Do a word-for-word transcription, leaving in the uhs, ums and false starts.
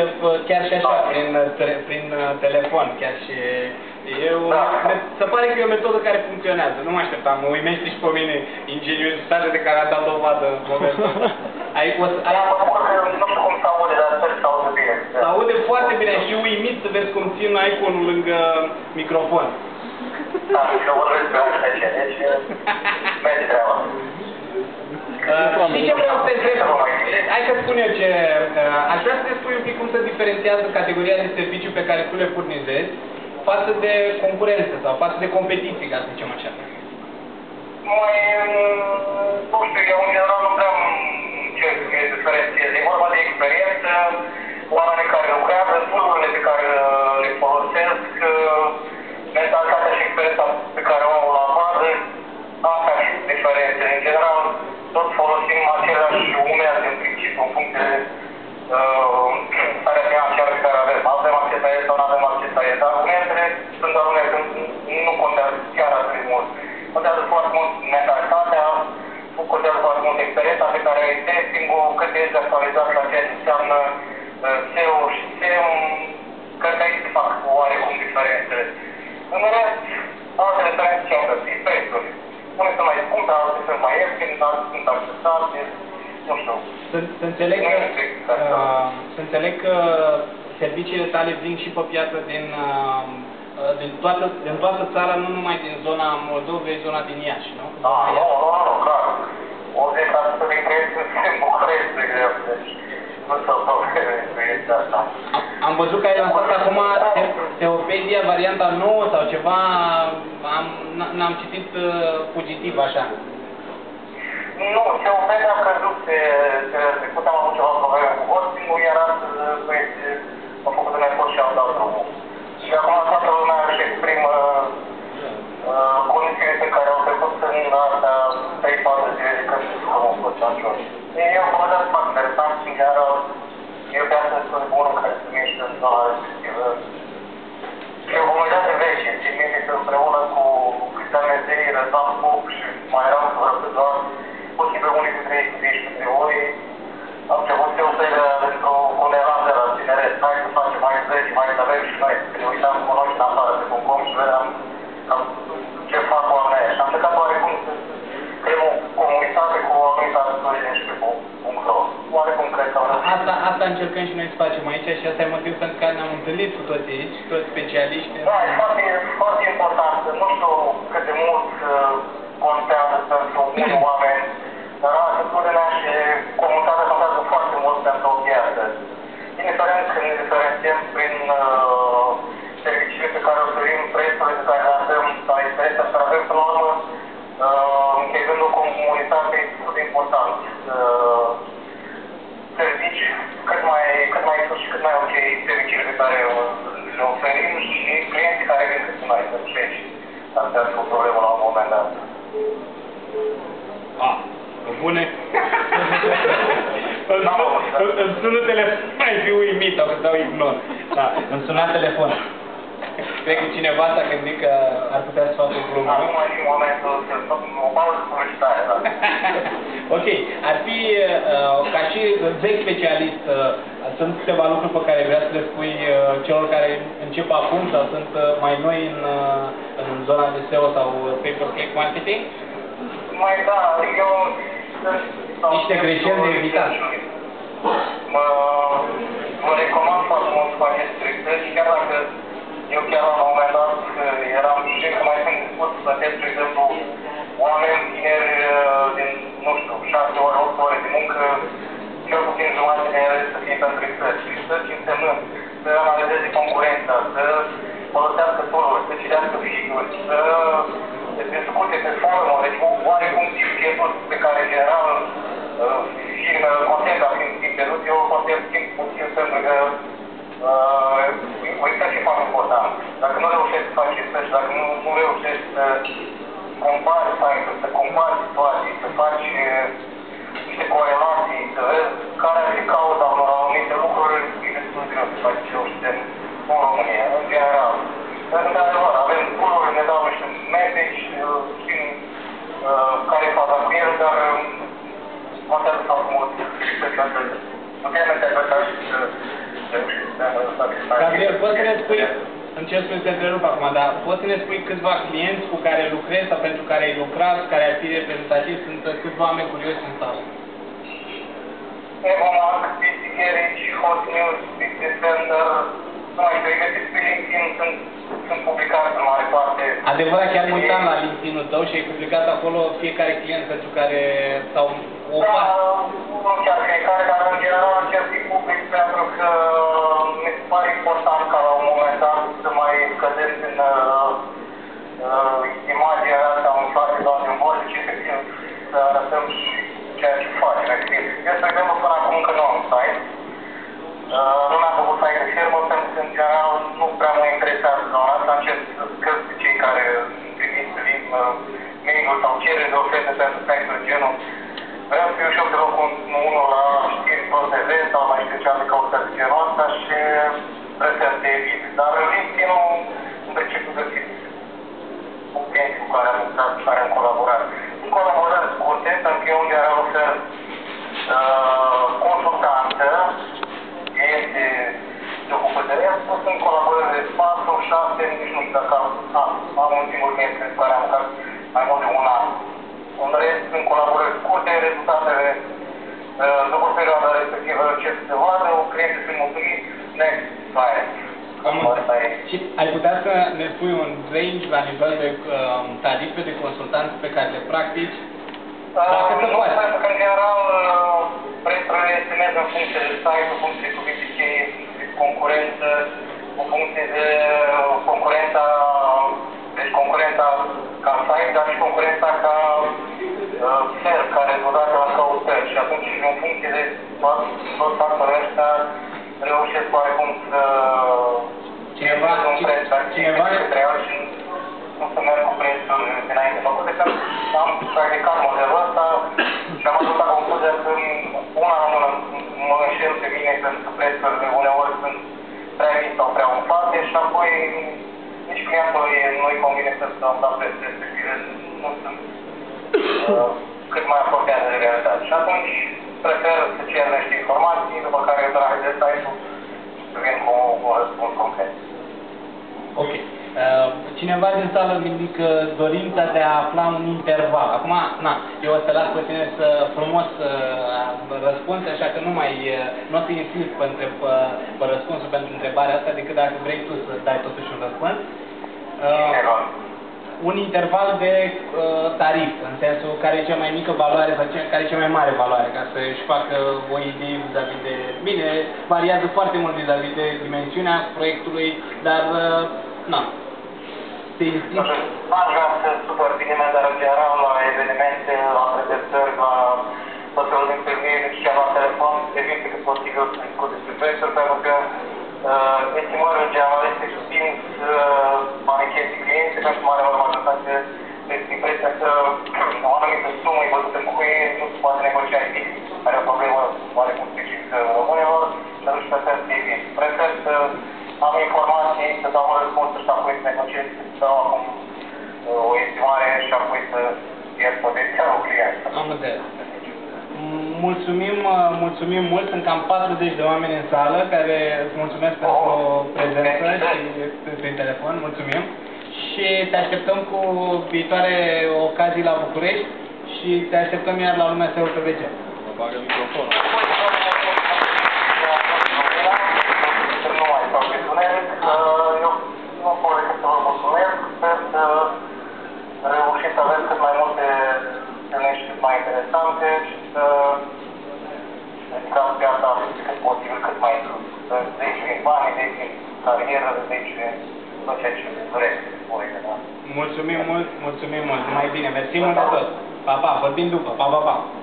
chiar și așa, prin, prin telefon, chiar și eu, da. Se pare că e o metodă care funcționează, nu mă așteptam, mă uimește și pe mine ingeniozitatea de care a dat dovadă în momentul ăsta. Ai, o să, ai... Nu știu cum se aude, dar sper să aude bine. Se aude foarte bine și uimit să vezi cum țin iPhone-ul lângă microfon. Da, și eu vorbesc pe așa, deci merge treaba. Știi ce vreau să te întreb? Hai că spun eu ce... Aș vrea să te spui un pic cum se diferențiază categoria de serviciu pe care tu le furnizezi față de concurență sau față de competiție, ca să zicem așa. Mai, nu știu, eu în general nu prea ce diferențiez. E vorba de experiență, oamenii care lucrează, tool-urile pe care le folosesc, mentalitatea și experiența pe care o au la bază, asta și diferențe. În general, tot folosim aceleași unelte în principiu, în funcție de uh, starea financiară pe care avem. Avem acces la el sau nu avem acces la el, dar uneltele sunt doar unelte, nu contează chiar atât de mult. Contează foarte mult mentalitatea, contează foarte mult experiența pe care ai testing-ul, cât ești actualizat la ceea ce înseamnă uh, S E O și S E O, cred că aici se fac oarecum diferențele. În rest, alte diferențe ce au găsit, prețuri. Unii sunt mai scumpe, alții sunt mai ieftini, alții sunt accesabili, nu știu. Să, să, înțeleg că, uh, să înțeleg că serviciile tale vin și pe piață din, uh, din, toată, din toată țara, nu numai din zona Moldovei, zona din Iași, nu? Da, nu, nu, nu, clar. optzeci la sută din clienți sunt în București, de exemplu, deci nu s-au probleme asta. Am văzut că ai lansat acum Teopedia, varianta nouă sau ceva, n-am citit uh, fugitiv așa. Nu, Teopedia a căzut pe trecut, am avut ceva probleme cu hosting-ul, iar astăzi băieți au făcut un efort și au dat drumul. Și acum toată lumea își exprimă uh, condițiile pe care au trecut în astea trei patru zile de când știu că m-au fost anciori. E o comunitate foarte interesant și în general e o piață destul de bună care se mișcă în zona respectivă. Și o comunitate veche, țin minte că împreună cu Cristian Mezei, Răzvan Pup și mai erau vreo câțiva, posibil unii dintre ei cu zece dintre ori, am început să o fere dintr-o coneranță de la tineret. Hai să facem mai zece, mai să avem și noi. Că ne uitam cu noi în afară pe Concom și vedeam cam ce fac oamenii aia. Și am plecat oarecum să creăm o comunitate cu o anumită atitudine și pe punct ro. Oarecum cred că... Asta, asta încercăm și noi să facem aici și asta e motivul pentru care ne-am întâlnit cu toți aici, toți specialiști. Da, e foarte, foarte important. Nu știu cât de mult contează pentru unii oameni, dar atitudinea și comunitatea contează foarte mult pentru o piață. Indiferent când ne diferențiem prin uh, serviciile pe care o oferim, prețurile pe care le avem sau experiența pe care avem, până la urmă, uh, încheiând o comunitate, e destul de important. Uh, servici cât mai, cât mai sus și cât mai ok serviciile pe care le oferim și clienții care vin cât mai satisfeși. Asta ar fi o problemă la un moment dat. Ah, bune? Îmi sună telefon, mai fi uimit, sau că dau ignor. Da, îmi suna telefon. Cred că cineva s-a gândit că ar putea să facă o glumă, nu? Acum e momentul să fac o pauză publicitară, da. Ok, ar fi, uh, ca și vechi specialist, uh, sunt câteva lucruri pe care vrea să le spui uh, celor care încep acum sau sunt uh, mai noi în, uh, în zona de S E O sau pay-per-click marketing? Mai da, eu... Niște greșeli de evitat. Mă, vă recomand foarte mult să faceți trictări și chiar dacă eu chiar la un moment dat eram și că mai sunt dispus să plătesc, de exemplu, oameni tineri din, nu știu, șase ore, opt ore de muncă, cel puțin jumătate din ele să fie pentru trictări. Trictări însemnând să analizeze concurența, să folosească tool-uri, să citească figuri, să discute pe forumă, deci oarecum timpul pe care, în general, fiind content a fiind timp pierdut, eu content timp puțin pentru că uitați ce foarte important. Dacă nu reușești să faci research, dacă nu, nu reușești să compari site-uri, să compari situații, să faci niște corelații, să vezi care ar fi cauza unor anumite lucruri, e destul de greu să faci ce reușește în România, în general. Într-adevăr, avem tool-uri, ne dau niște message, știm uh, care e faza cu el, dar contează foarte mult să putem interpreta și să reușim. spui, îmi cer scuze că te întrerup acum, dar poți să ne spui câțiva clienți cu care lucrezi sau pentru care ai lucrat, care ar fi reprezentativi, sunt câțiva oameni curioși în sală? Evomac, Bisticherici, Hot News, Business Center, nu mai știu, găsiți pe LinkedIn, sunt, sunt publicați în mare parte. Adevărat, chiar mă uitam la LinkedIn-ul tău și ai publicat acolo fiecare client pentru care, sau o Da, parte. nu chiar fiecare, dar în general încerc să public pentru că mi se pare important ca la un moment dat să mai scădem din uh, uh, imaginea asta în față doar din vorbă, ci efectiv să arătăm și ceea ce facem. Eu, spre exemplu, până acum încă nu am site. Uh, nu am făcut site de firmă pentru că, în general, nu prea mă interesează zona asta. Încerc să scăp pe cei care trimit uh, mail-uri sau cereri de oferte pentru site-uri genul. Vreau să fiu și eu pe locul unul la știri Pro T V sau mai știu ce alte căutări de genul ăsta și prefer să evit. Dar în LinkedIn-ul, în principiu, găsiți cu clienții cu care am lucrat și care am colaborat. În colaborări scurte, pentru că eu în general ofer uh, consultanță, este se ocupă de rest, sunt colaborări de patru, șase, nici nu știu dacă am, am un singur client cu care am lucrat mai mult de un an. În rest, sunt colaborări scurte, rezultatele uh, după perioada respectivă ce se vadă, clienții sunt mulțumiți, next, client. Și ai putea să ne spui un range la nivel de uh, tarife de consultanță pe care le practici? Dacă uh, se nu, poate. pentru că, în general, uh, prețurile estimez în funcție de site, în funcție de cuvinte cheie, de concurență, în funcție de uh, concurența, deci concurența ca site, dar și concurența ca uh, fer, care odată la căutări. Și atunci, în funcție de toți factorii ăștia, reușesc oarecum să cineva, un preț, dar cineva, și nu să merg cu prețul dinainte făcute, că am practicat modelul ăsta și am ajuns la concluzia că una la mână mă înșel pe mine pentru că prețurile uneori sunt prea mici sau prea umflate și apoi nici clientului nu-i convine să dăm la preț respective, nu sunt uh, cât mai apropiate de realitate. Și atunci prefer să cer niște informații, după care eu analizez site-ul și să vin cu un răspuns concret. Ok. Uh, cineva din sală îmi indică dorința de a afla un interval. Acum, na, eu o să las pe tine să frumos uh, răspunzi, așa că nu mai, uh, nu o să insist pe, întreb, pe, pe răspunsul pentru întrebarea asta, decât dacă vrei tu să dai totuși un răspuns. Uh, un interval de uh, tarif, în sensul care e cea mai mică valoare sau care e cea mai mare valoare, ca să-și facă o idee vis-a-vis de... Bine, variază foarte mult vis-a-vis de dimensiunea proiectului, dar, uh, na, se insistă. N-aș vrea să supăr pe nimeni, dar în general la evenimente, la prezentări, la tot felul de întâlniri și la telefon, evit cât posibil să discut despre prețuri, pentru că uh, estimări în general este stins uh, manicheții clienți, pentru că mare majoritate din preț, că o anumită sumă e văzută în cuie, nu se poate negocia nimic, are o problemă oarecum specifică românilor și atunci prefer să evit. Prefer să am informații, să dau un răspuns și apoi să negociez, să dau acum o estimare și apoi să ies potențialul client. Am înțeles. Mulțumim, mulțumim mult, sunt cam patruzeci de oameni în sală care îți mulțumesc pentru prezență și prin telefon, mulțumim. Și te așteptăm cu viitoare ocazii la București și te așteptăm iar la Lumea S E O T V C. Mă bagă microfonul. Eu nu pot decât să vă mulțumesc, sper să reușiți să aveți cât mai multe întâlniri cât mai interesante și să dedicați viața cât posibil, cât mai sus. Să zici din bani, zici din carieră, zici din tot ceea ce vreți să spui. Mulțumim mult, mulțumim mult, mai bine, mersi mult de tot. Pa, pa, vorbim după, pa, pa, pa.